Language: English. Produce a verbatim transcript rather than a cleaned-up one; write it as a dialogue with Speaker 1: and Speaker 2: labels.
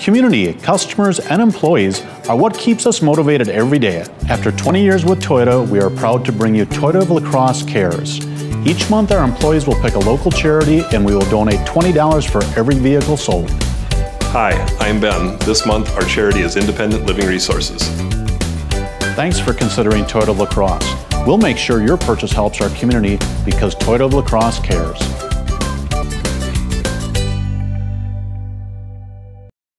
Speaker 1: community, customers, and employees are what keeps us motivated every day. After twenty years with Toyota, we are proud to bring you Toyota of La Crosse Cares. Each month, our employees will pick a local charity and we will donate twenty dollars for every vehicle sold.
Speaker 2: Hi, I'm Ben. This month, our charity is Independent Living Resources.
Speaker 1: Thanks for considering Toyota of La Crosse. We'll make sure your purchase helps our community because Toyota of La Crosse cares.